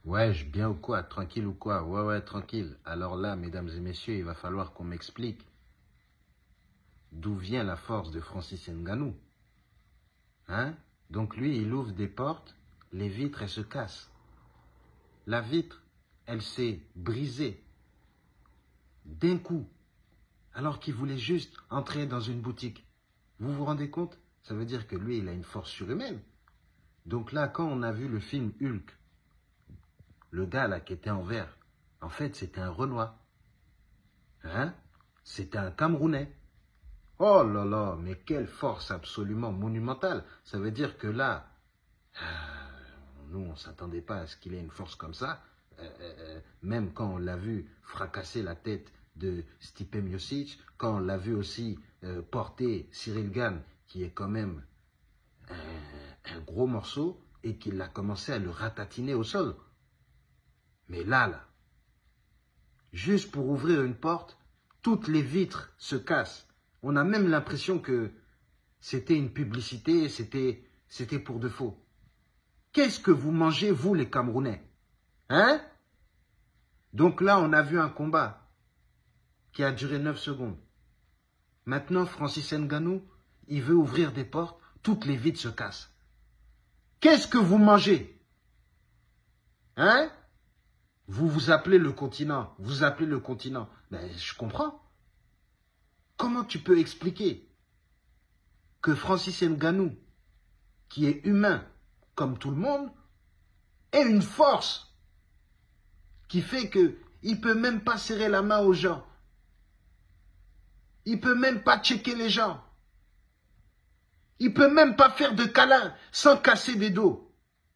Ouais, bien ou quoi? Tranquille ou quoi? Ouais, ouais, tranquille. Alors là, mesdames et messieurs, il va falloir qu'on m'explique d'où vient la force de Francis Ngannou. Hein? Donc lui, il ouvre des portes, les vitres, elles se cassent. La vitre, elle s'est brisée d'un coup, alors qu'il voulait juste entrer dans une boutique. Vous vous rendez compte? Ça veut dire que lui, il a une force surhumaine. Donc là, quand on a vu le film Hulk, le gars là qui était en vert, en fait, c'était un Renois. Hein? C'était un Camerounais. Oh là là, mais quelle force absolument monumentale. Ça veut dire que là, nous, on ne s'attendait pas à ce qu'il ait une force comme ça. Même quand on l'a vu fracasser la tête de Stipe Miocic, quand on l'a vu aussi porter Cyril Gane, qui est quand même un gros morceau, et qu'il a commencé à le ratatiner au sol. Mais là, juste pour ouvrir une porte, toutes les vitres se cassent. On a même l'impression que c'était une publicité, c'était pour de faux. Qu'est-ce que vous mangez, vous, les Camerounais? Hein? Donc là, on a vu un combat qui a duré 9 secondes. Maintenant, Francis Ngannou, il veut ouvrir des portes, toutes les vitres se cassent. Qu'est-ce que vous mangez? Hein? Vous vous appelez le continent, vous appelez le continent. Ben, je comprends. Comment tu peux expliquer que Francis Ngannou, qui est humain comme tout le monde, ait une force qui fait qu'il ne peut même pas serrer la main aux gens. Il ne peut même pas checker les gens. Il ne peut même pas faire de câlins sans casser des dos.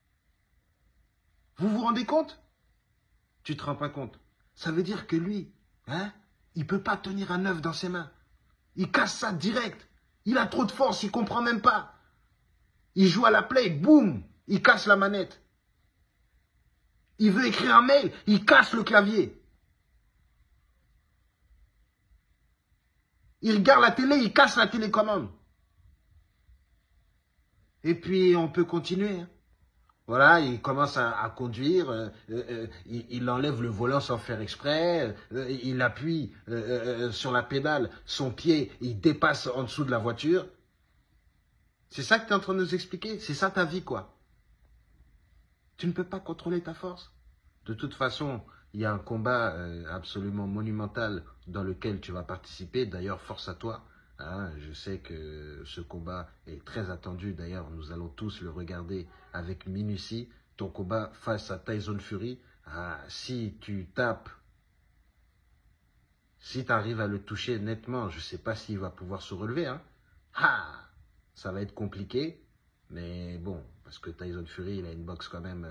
Vous vous rendez compte? Tu ne te rends pas compte. Ça veut dire que lui, hein, il ne peut pas tenir un œuf dans ses mains. Il casse ça direct. Il a trop de force, il ne comprend même pas. Il joue à la play, boum, il casse la manette. Il veut écrire un mail, il casse le clavier. Il regarde la télé, il casse la télécommande. Et puis, on peut continuer. Hein. Voilà, il commence à conduire, il enlève le volant sans faire exprès, il appuie sur la pédale, son pied, il dépasse en dessous de la voiture. C'est ça que tu es en train de nous expliquer? C'est ça ta vie, quoi. Tu ne peux pas contrôler ta force. De toute façon, il y a un combat absolument monumental dans lequel tu vas participer. D'ailleurs, force à toi. Hein, je sais que ce combat est très attendu. D'ailleurs, nous allons tous le regarder avec minutie. Ton combat face à Tyson Fury. Ah, si tu tapes, si tu arrives à le toucher nettement, je ne sais pas s'il va pouvoir se relever. Hein. Ah, ça va être compliqué. Mais bon, parce que Tyson Fury, il a une boxe quand même...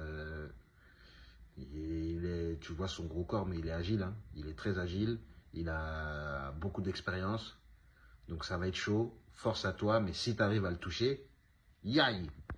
tu vois son gros corps, mais il est agile. Hein. Il est très agile. Il a beaucoup d'expérience. Donc ça va être chaud. Force à toi. Mais si tu arrives à le toucher, yaï!